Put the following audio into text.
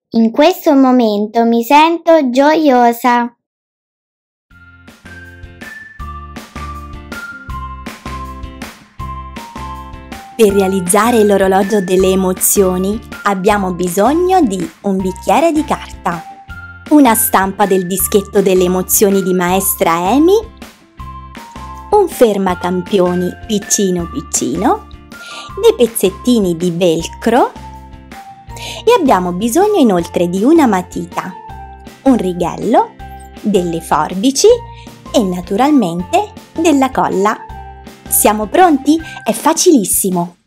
In questo momento mi sento gioiosa. Per realizzare l'orologio delle emozioni abbiamo bisogno di un bicchiere di carta, una stampa del dischetto delle emozioni di maestra Amy, un fermacampioni piccino piccino, dei pezzettini di velcro e abbiamo bisogno inoltre di una matita, un righello, delle forbici e naturalmente della colla. Siamo pronti? È facilissimo!